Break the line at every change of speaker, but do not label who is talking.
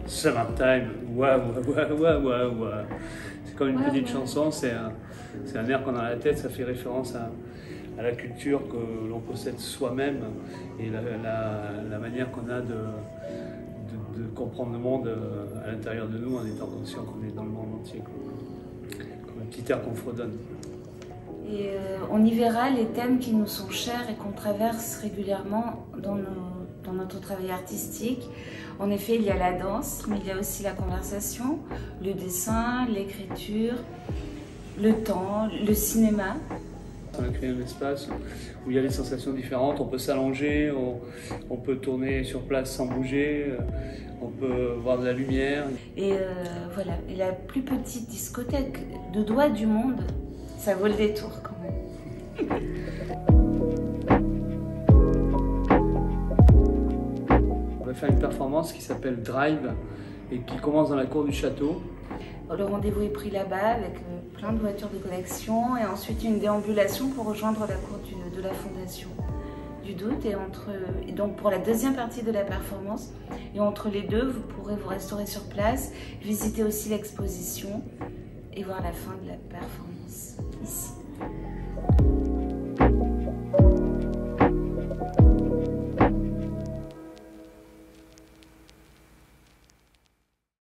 Summertime, c'est comme une petite chanson, c'est un air qu'on a dans la tête, ça fait référence à la culture que l'on possède soi-même et la manière qu'on a de comprendre le monde à l'intérieur de nous en étant conscient qu'on est dans le monde entier, comme un petit air qu'on fredonne.
Et on y verra les thèmes qui nous sont chers et qu'on traverse régulièrement dans notre travail artistique. En effet, il y a la danse, mais il y a aussi la conversation, le dessin, l'écriture, le temps, le cinéma.
On a créé un espace où il y a des sensations différentes. On peut s'allonger, on peut tourner sur place sans bouger, on peut voir de la lumière.
Et voilà, et la plus petite discothèque de doigts du monde, ça vaut le détour quand même.
On va faire une performance qui s'appelle Drive et qui commence dans la cour du château.
Le rendez-vous est pris là-bas avec plein de voitures de collection et ensuite une déambulation pour rejoindre la cour de la Fondation du Doute. Et donc pour la deuxième partie de la performance, et entre les deux, vous pourrez vous restaurer sur place, visiter aussi l'exposition et voir la fin de la performance ici.